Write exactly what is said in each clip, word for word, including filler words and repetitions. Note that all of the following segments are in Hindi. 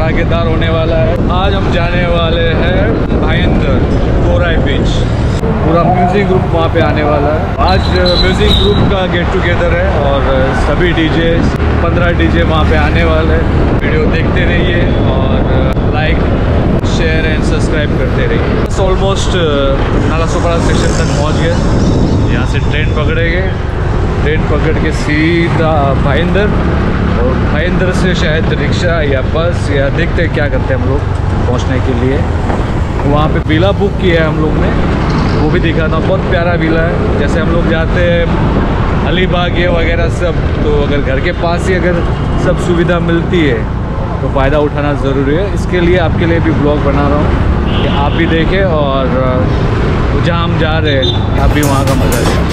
धमाकेदार होने वाला है। आज हम जाने वाले हैं भाईंदर गोराई बीच। पूरा म्यूजिक ग्रुप वहाँ पे आने वाला है। आज म्यूजिक ग्रुप का गेट टुगेदर है और सभी डीजे पंद्रह डीजे वहाँ पे आने वाले हैं। वीडियो देखते रहिए और लाइक शेयर एंड सब्सक्राइब करते रहिए। बस ऑलमोस्ट नालासोपारा स्टेशन तक पहुँच गए। यहाँ से ट्रेन पकड़ेंगे, ट्रेन पकड़ के सीधा भाईंदर और भाईंदर से शायद रिक्शा या बस या देखते हैं क्या करते हैं हम लोग पहुँचने के लिए। वहाँ पे विला बुक किया है हम लोग ने, वो भी दिखा था। बहुत प्यारा विला है। जैसे हम लोग जाते हैं अलीबाग ये वगैरह सब, तो अगर घर के पास ही अगर सब सुविधा मिलती है तो फ़ायदा उठाना ज़रूरी है। इसके लिए आपके लिए भी ब्लॉग बना रहा हूँ कि आप भी देखें और जहाँ हम जा रहे हैं आप भी वहाँ का मज़ा लें।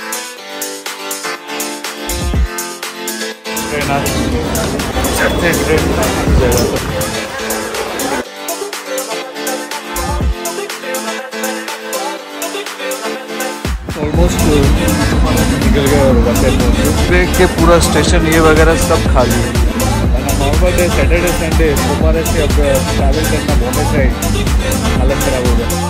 ऑलमोस्ट निकल गए और बसे पहुँचे। ब्रेक के पूरा स्टेशन ये वगैरह सब खाली है। नॉर्मल डे सैटरडे संडे दोपहर से अब ट्रैवल करना बॉम्बे साइड हालत ख़राब हो गया।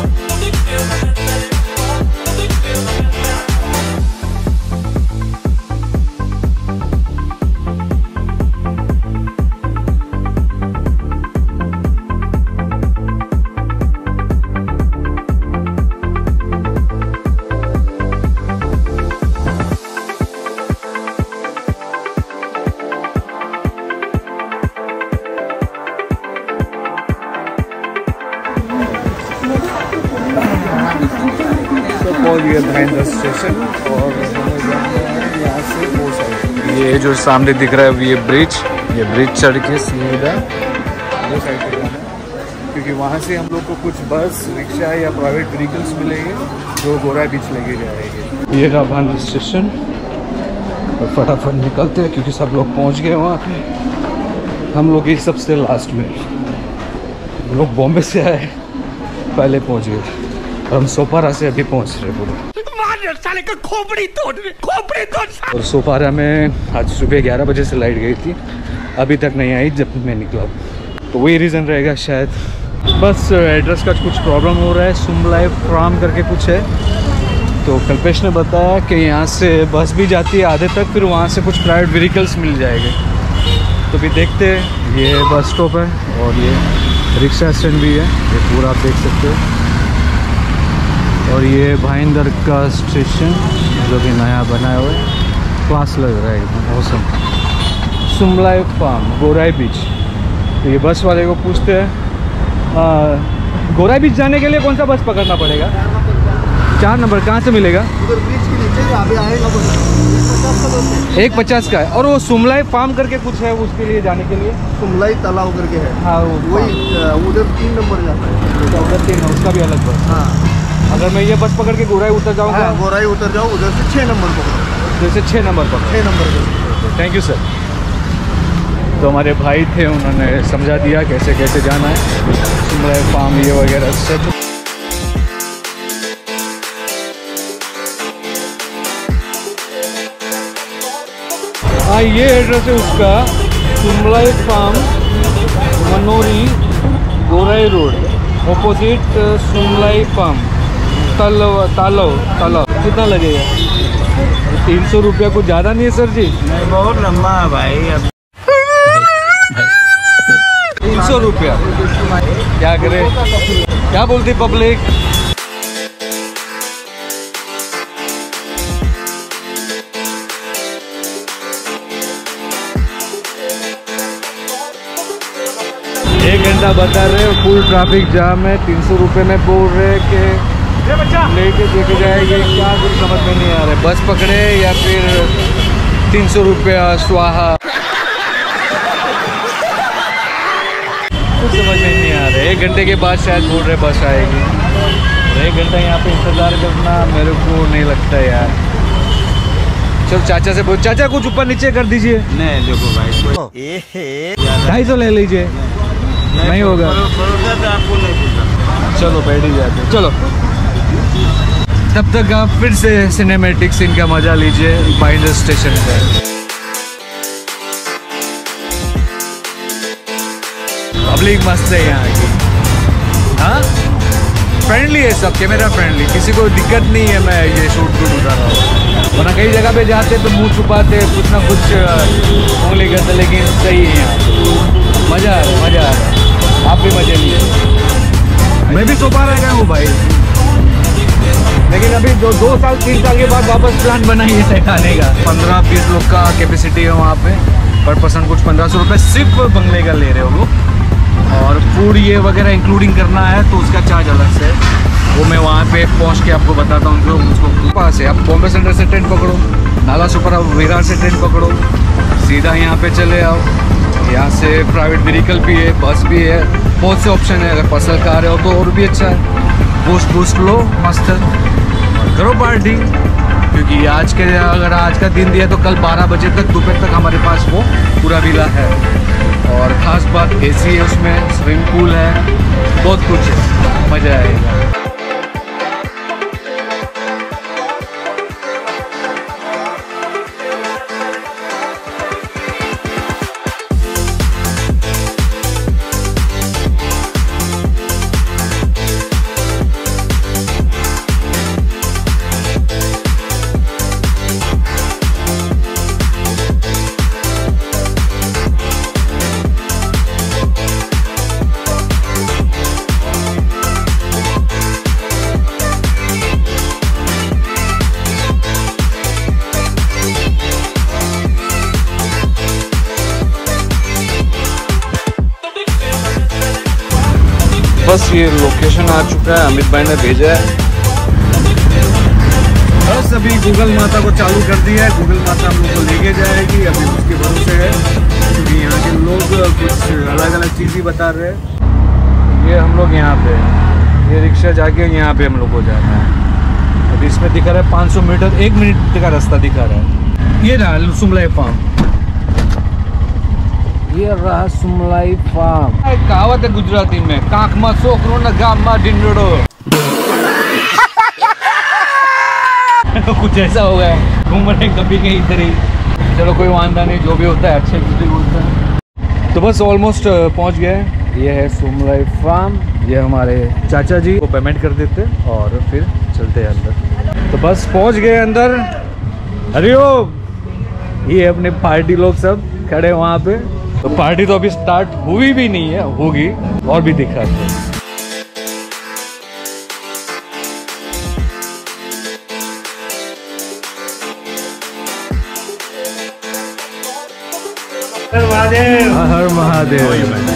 पहुँच गया भाईंदर स्टेशन और यहाँ से वो साइड ये जो सामने दिख रहा है ये ब्रिज, ये ब्रिज चढ़ के सीधा वो साइड पे जाना है, क्योंकि वहाँ से हम लोग को कुछ बस रिक्शा या प्राइवेट व्हीकल्स मिलेंगे जो गोराई बीच लेके जाएंगे। ये रहा भाईंदर स्टेशन और फटाफट निकलते हैं क्योंकि सब लोग पहुँच गए वहाँ पे। हम लोग एक सबसे लास्ट में, हम लोग बॉम्बे से आए पहले पहुँच गए और हम सोपारा से अभी पहुंच रहे पूरे। साले का खोपड़ी तोड़ खोपड़ी तोड़। और सोपारा में आज सुबह ग्यारह बजे से लाइट गई थी, अभी तक नहीं आई जब मैं निकला, तो वही रीज़न रहेगा शायद। बस एड्रेस का कुछ प्रॉब्लम हो रहा है। सुमलाई फार्म करके कुछ है, तो कल्पेश ने बताया कि यहाँ से बस भी जाती है आधे तक, फिर वहाँ से कुछ प्राइवेट व्हीकल्स मिल जाएंगे। तो भी देखते हैं। ये बस स्टॉप है और ये रिक्शा स्टैंड भी है, ये पूरा आप देख सकते हो। और ये भाईंदर का स्टेशन जो भी नया बनाया हुआ है, क्लास लग रहा है एकदम मौसम। Sumlai farm Gorai beach. तो ये बस वाले को पूछते हैं गोराई बीच जाने के लिए कौन सा बस पकड़ना पड़ेगा? चार नंबर कहाँ से मिलेगा? उधर ब्रिज के नीचे अभी आएगा। एक पचास का है। और वो सुमलाई फार्म करके कुछ है उसके लिए जाने के लिए, सुमलाई तालाब करके है। हाँ वही उधर तीन नंबर जाता है। उधर तीन है, उसका भी अलग बस। हाँ अगर मैं ये बस पकड़ के गोराई उतर जाऊँगा? हाँ, गोराई उतर जाओ, उधर से छः नंबर पकड़ो। जैसे छः नंबर पकड़ो। छः नंबर। Thank you sir. तो हमारे भाई थे, उन्होंने समझा दिया कैसे कैसे जाना है, सुमलाई फार्म ये वगैरह सब। हाँ ये एड्रेस है उसका, Sumlai farm Manori Gorai road opposite Sumlai farm तालाव तालाव तालाव। कितना लगेगा? तीन सौ रुपया कुछ ज़्यादा नहीं है सर जी? नहीं बहुत लंबा है भाई। अब तीन सौ रुपया क्या करे, क्या बोलती पब्लिक? एक घंटा बता रहे, फुल ट्रैफिक जाम है। तीन सौ रुपये में बोल रहे कि लेके देखे जाएंगे, क्या कुछ समझ में नहीं आ रहा है। बस पकड़े या फिर तीन सौ रुपया स्वाहा, कुछ समझ में नहीं आ रहा है। एक घंटे के बाद शायद बोल रहे बस आएगी। एक घंटा यहाँ पे इंतज़ार करना मेरे को नहीं लगता यार। चलो चाचा से बोल, चाचा कुछ ऊपर नीचे कर दीजिए। नहीं देखो भाई, ढाई सौ ले लीजिए। नहीं होगा आपको नहीं। चलो बैठ ही जाते। चलो तब तक आप फिर से सिनेमैटिक सीन का मजा लीजिए भाईंदर स्टेशन पर। पब्लिक मस्त है यहाँ की। हाँ, फ्रेंडली है सब, कैमरा फ्रेंडली, किसी को दिक्कत नहीं है। मैं ये शूट शूट उठा रहा हूँ, वरना कई जगह पे जाते तो मुंह छुपाते, कुछ ना कुछ उंगली करते, लेकिन सही है यहाँ, मज़ा आ रहा मज़ा आ रहा। आप भी मज़े लीजिए। मैं भी सोपा रह गया हूँ भाई, लेकिन अभी दो दो साल तीन साल के बाद वापस प्लान बनाइए सेट आने का। पंद्रह बीस लोग का कैपेसिटी है वहाँ पे, पर पर्सन कुछ पंद्रह सौ रुपये सिर्फ बंगले का ले रहे हो लोग, और फूड ये वगैरह इंक्लूडिंग करना है तो उसका चार्ज अलग से है। वो मैं वहाँ पे पहुँच के आपको बताता हूँ। जो उसको पास है, आप बॉम्बे सेंटर से ट्रेन पकड़ो, नाला सुपर विरार से ट्रेन पकड़ो, सीधा यहाँ पे चले आओ। यहाँ से प्राइवेट व्हीकल भी है, बस भी है, बहुत से ऑप्शन है। अगर पर्सनल कार है तो और भी अच्छा है। बूस्ट बूस्ट लो, मस्त करो पार्टी, क्योंकि आज के अगर आज का दिन दिया तो कल बारह बजे तक दोपहर तक हमारे पास वो पूरा विला है। और ख़ास बात एसी है उसमें, स्विमिंग पूल है, बहुत कुछ है, मज़ा आएगा। बस ये लोकेशन आ चुका है, अमित भाई ने भेजा है। बस अभी गूगल माता को चालू कर दिया है, गूगल माता हम लोग को लेके जाएगी। अभी उसके भरोसे है, क्योंकि यहाँ के लोग कुछ अलग अलग चीज़ ही बता रहे हैं। ये हम लोग यहाँ पे, ये रिक्शा जाके यहाँ पे हम लोग को जाना है। अभी इसमें दिखा रहा है पाँच सौ मीटर, एक मिनट का रास्ता दिखा रहा है। ये रहा सुमलाई फार्म, ये रहा सुमलाई फार्म। कहावत है गुजराती में, कांख में छोकरो न गाम में ढिंडोरो। कुछ ऐसा हो गया, घूम रहे कभी कहीं इधर ही। चलो कोई वांदा नहीं, जो भी होता है अच्छे कुछ होता है। तो बस ऑलमोस्ट पहुंच गए। ये है सुमलाई फार्म, ये हमारे चाचा जी को पेमेंट कर देते और फिर चलते हैं अंदर। तो बस पहुंच गए अंदर। हरिओम, ये अपने पार्टी लोग सब खड़े वहाँ पे। तो पार्टी तो अभी स्टार्ट हुई भी नहीं है, होगी और भी दिखा है। हर महादेव, हर महादेव।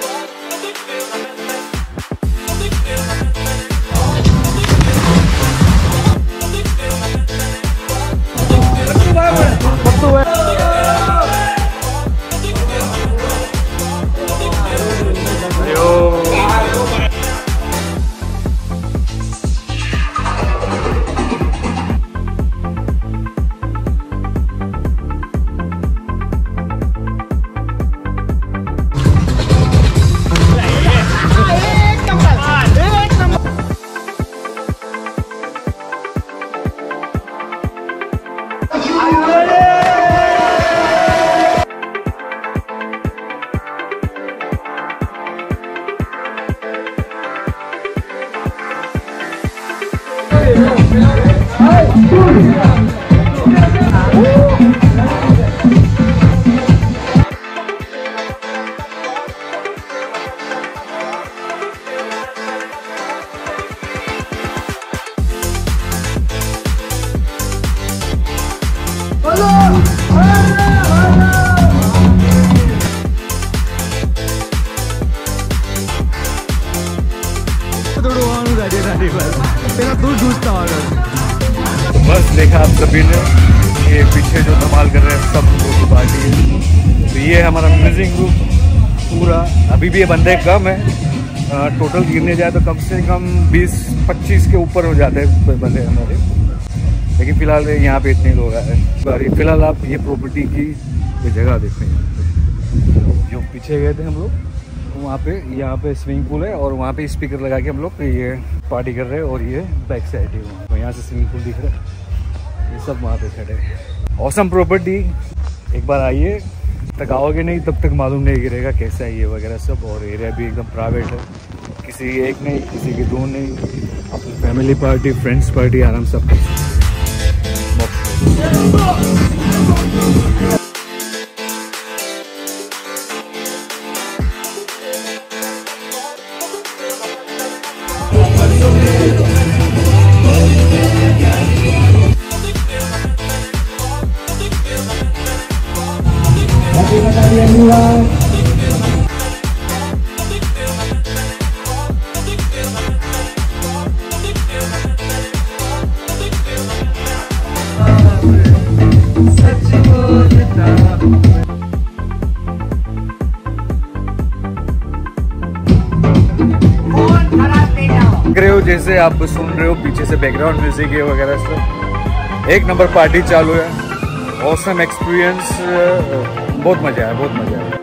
बस देखा आप सभी ने, ये पीछे जो धमाल कर रहे हैं सब लोगों की पार्टी है। तो ये हमारा म्यूजिक ग्रुप पूरा, अभी भी ये बंदे कम है, टोटल गिरने जाए तो कम से कम बीस पच्चीस के ऊपर हो जाते हैं बंदे हमारे, लेकिन फ़िलहाल यहाँ पे इतने लोग आए। फिलहाल आप ये प्रॉपर्टी की ये जगह देखते हैं, जो पीछे गए थे हम लोग वहाँ पे, यहाँ पे स्विमिंग पूल है और वहाँ पे स्पीकर लगा के हम लोग ये पार्टी कर रहे हैं। और ये बैक साइड है वहाँ, तो यहाँ से स्विमिंग पूल दिख रहा है, ये सब वहाँ पे खड़े हैं। ऑसम प्रॉपर्टी, एक बार आइए तक आओगे नहीं तब तक मालूम नहीं गिरेगा कैसा है ये वगैरह सब। और एरिया भी एकदम प्राइवेट है, किसी की एक नहीं किसी की दो नहीं, अपनी फैमिली पार्टी फ्रेंड्स पार्टी आराम से कर। देख रहे हो जैसे आप सुन रहे हो पीछे से बैकग्राउंड म्यूजिक है वगैरह सब। एक नंबर पार्टी चालू है, ऑसम एक्सपीरियंस, बहुत मजा आया, बहुत मजा आया।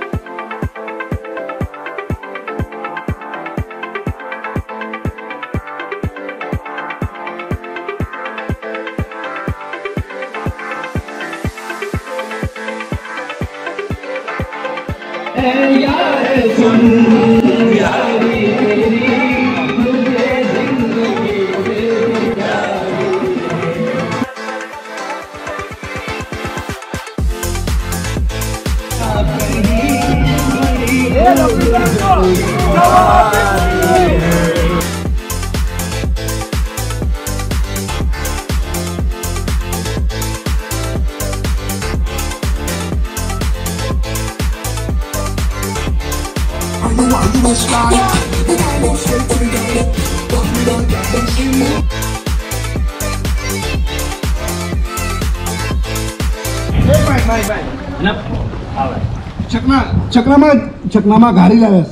चकना चकनामा चकनामा घारी लावेस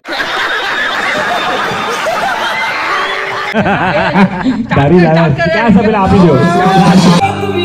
घारी लावेस क्या सब आप ही दो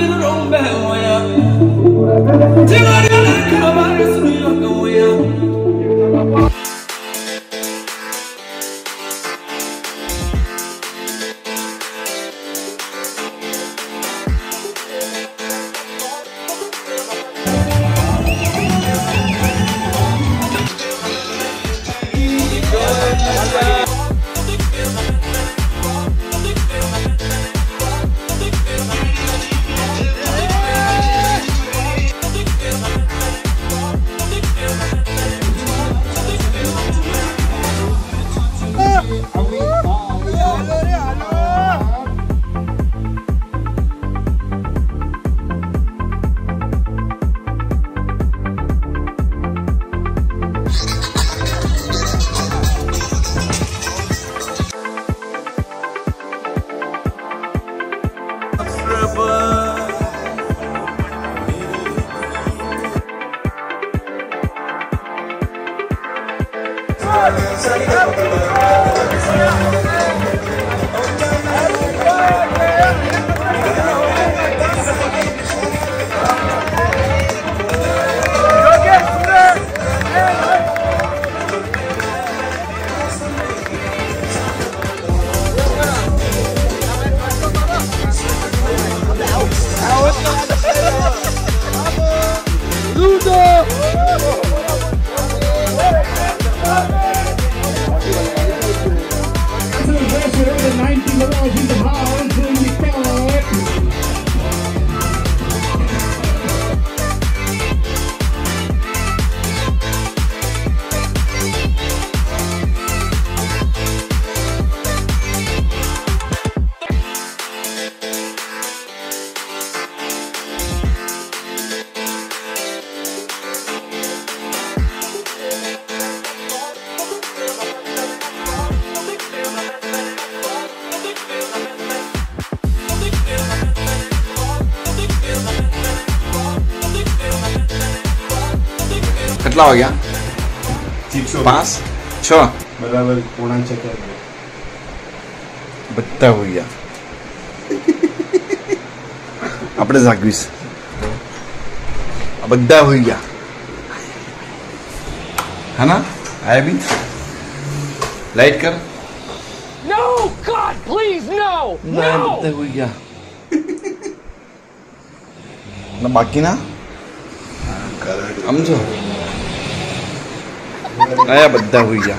કેટલા વાગ્યા? પાંચ છ બરાબર પોણા છ બધા હોઈ ગયા. આપણે જાગવીશ આ બધા હોઈ ગયા है ना? आया भी लाइट कर. No, God, please, no, ना no. બધા હોઈ ગયા ना बाकी ना समझो आया बद्दा हुई जा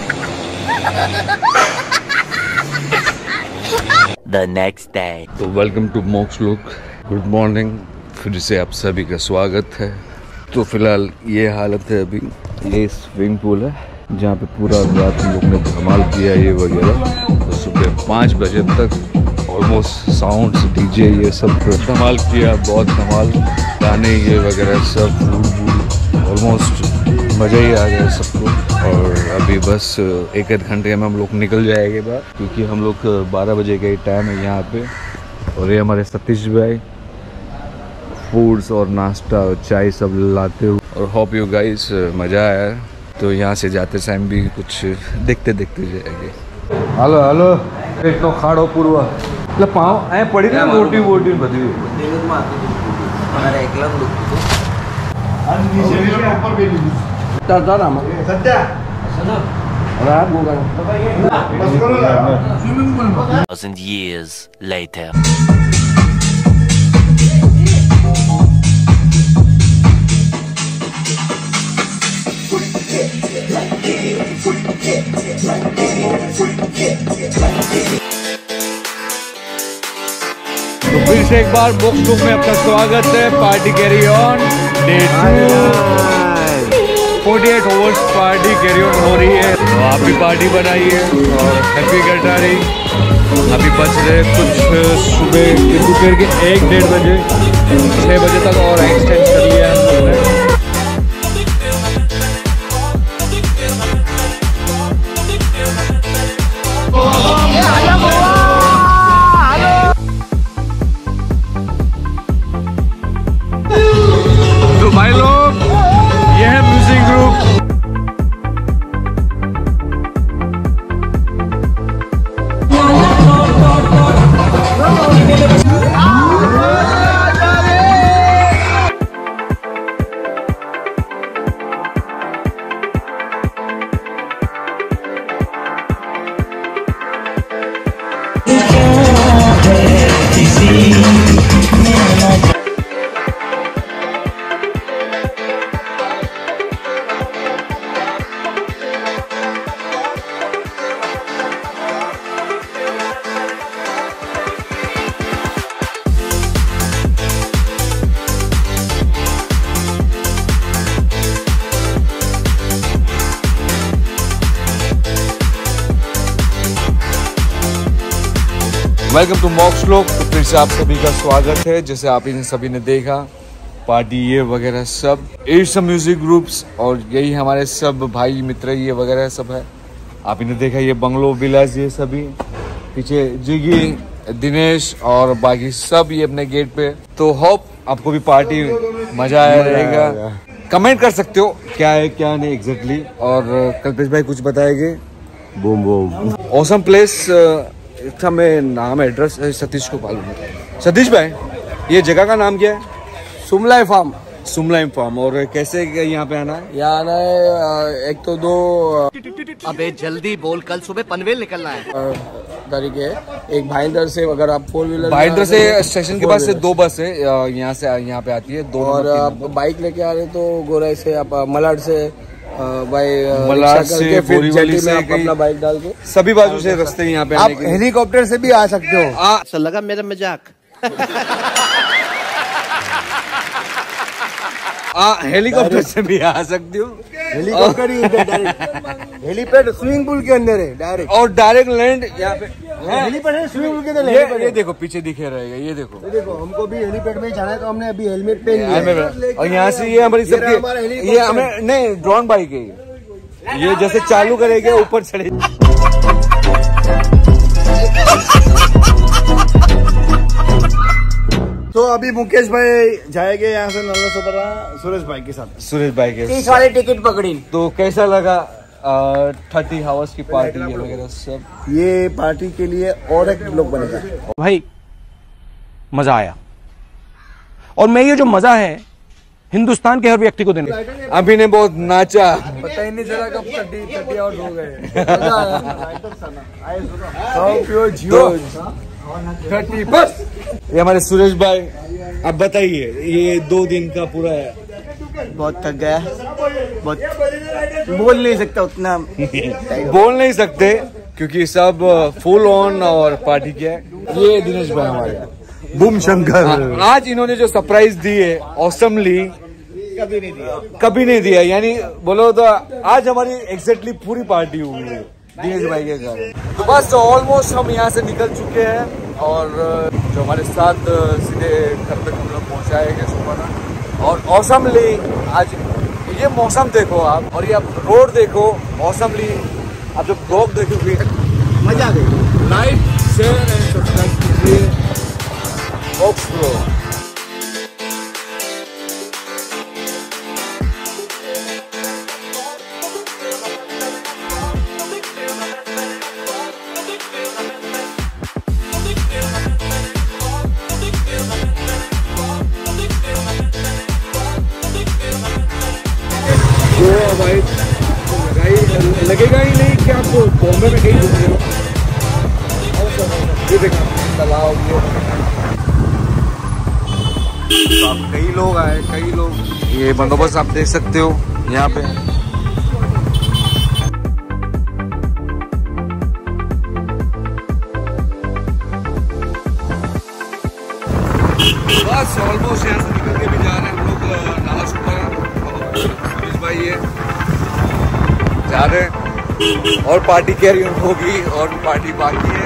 The next day. तो welcome to Moks look. Good morning, फिर से आप सभी का स्वागत है। तो फिलहाल ये हालत है अभी, ये स्विमिंग पूल है जहाँ पे पूरा रात हम लोग ने धमाल किया ये वगैरह। तो सुबह पाँच बजे तक ऑलमोस्ट साउंड्स डीजे ये सब धमाल किया, बहुत धमाल, गाने ये वगैरह सब, फूड वूड ऑलमोस्ट मज़ा ही आ गया सबको। और अभी बस एक आध घंटे में हम लोग निकल जाएंगे बाहर, क्योंकि हम लोग बारह बजे का ही टाइम है यहाँ पे। और ये हमारे सतीश भाई फूड्स और नाश्ता और चाय सब लाते हुए, और होप यू गाइस मज़ा आया। तो यहाँ से जाते टाइम भी कुछ देखते देखते जाएंगे। हेलो हेलो एक तो खाड़ो पूर्वा मतलब पाँव ऐ पड़ी ना मोटी मोटी बदी Thousand years later. तो फिर से एक बार बॉक्स लुक में आपका स्वागत है। पार्टी कैरी ऑन डे अड़तालीस आवर्स पार्टी कैरी ऑन हो रही है। तो आप भी पार्टी बनाइए और हैप्पी गटारी। अभी बच रहे कुछ सुबह दोपहर के एक डेढ़ बजे छः बजे तक और एक्सटेंड कर लिया है हम लोगों ने। तो भाई लोग ये है म्यूजिक ग्रुप। वेलकम टू मॉक्स लोग। तो फिर से आप सभी का स्वागत है। जैसे आप इन सभी ने देखा पार्टी ये वगैरह सब, ये सब म्यूजिक ग्रुप्स और यही हमारे सब भाई मित्र ये वगैरह सब है। आप इन्हें देखा ये बंगलो विलास ये सभी, पीछे जिगी दिनेश और बाकी सब ये अपने गेट पे। तो होप आपको भी पार्टी मजा आया रहेगा। कमेंट कर सकते हो क्या है क्या नहीं एग्जैक्टली। और कल्पेश भाई कुछ बताएंगे। बूम बूम ऑसम प्लेस था। मैं नाम एड्रेस सतीश को मालूम है। सतीश भाई ये जगह का नाम क्या है? सुमलाई फार्म। सुमलाई फार्म। और कैसे यहाँ पे आना है? यहाँ आना है एक तो दो अबे जल्दी बोल, कल सुबह पनवेल निकलना है। तरीके एक भाईंदर से, अगर आप फोर व्हीलर भाईंदर से स्टेशन के पास से दो बस है यहाँ से यहाँ पे आती है दो। और आप बाइक लेके आ रहे तो गोराई से, आप मलाड से भाई मलाड से बोरीवली से आप अपना बाइक डाल के सभी बाजू से रास्ते यहाँ पे। आप हेलीकॉप्टर से भी आ सकते हो। आ, लगा मेरा मजाक। आ, हेलीकॉप्टर से भी आ सकती हो। हेलीकॉप्टर ही डायरेक्ट हेलीपैड स्विमिंग पूल के अंदर है डायरेक्ट, और डायरेक्ट लैंड यहाँ पे हेलीपैड है स्विमिंग पूल के अंदर। ये, ये देखो पीछे दिखे रहेगा, ये देखो ये देखो हमको भी हेलीपैड में जाना है तो हमने अभी हेलमेट पहन लिया। और यहाँ से ये हमारी सबकी ये हमें नहीं ड्रोन बाइक है ये, जैसे चालू करेंगे ऊपर चढ़े। तो अभी मुकेश भाई जाएंगे यहाँ से नल्ला सोपरा सुरेश भाई के साथ। सुरेश भाई के तीस वाली टिकट पकड़ी। तो कैसा लगा थर्टी हावर्स की पार्टी ये वगैरह सब? ये पार्टी के लिए और एक लोग बनेगा भाई, मजा आया। और मैं ये जो मजा है हिंदुस्तान के हर व्यक्ति को देना। अभी ने बहुत नाचा, पता ही नहीं चला कब थर्टी थर्टी आउट हो गए। थर्टी बस। ये हमारे सुरेश भाई, अब बताइए ये दो दिन का पूरा बहुत थक गया, बहुत बोल नहीं सकता उतना। बोल नहीं सकते क्योंकि सब फुल ऑन और पार्टी किया है। ये दिनेश भाई हमारे बूम शंकर। हाँ, आज इन्होंने जो सरप्राइज दी है ऑसमली कभी नहीं दिया, कभी नहीं दिया। यानी बोलो तो आज हमारी एग्जैक्टली पूरी पार्टी हुई है दिनेश भाई के घर। तो बस ऑलमोस्ट हम यहाँ से निकल चुके हैं और जो हमारे साथ सीधे घर पे हम लोग पहुँचाएंगे सुबह। और ऑसमली आज ये मौसम देखो आप, और ये आप रोड देखो ऑसमली। आप जब ब्लॉग देखोगे मजा आ गई। लाइक शेयर एंड सब्सक्राइब कीजिए ऑक्स प्रो। भाई लगेगा ही नहीं कि आप बॉम्बे में कहीं घूम रहे हो। ये देखा तालाब, तो आप कई लोग आए, कई लोग। ये बंदोबस्त आप देख सकते हो यहाँ पे। बस ऑलमोस्ट यहाँ से निकल के भी जा रहे हैं हम लोग नाला सुपर। सुरेश भाई ये जा रहे हैं और पार्टी कैरी होगी और पार्टी बाकी है,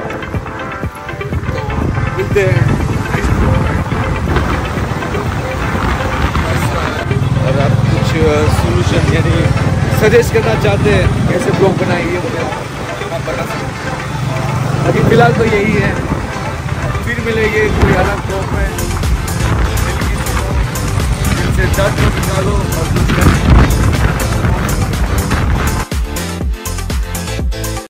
तो मिलते हैं। और आप कुछ सोल्यूशन यानी सजेस्ट करना चाहते हैं कैसे ब्लॉग बनाएंगे मुझे आप बता सकते। अभी फिलहाल तो यही है, फिर मिलेंगे कोई अलग ब्लॉग में। दिल से दर्द निकालो और कुछ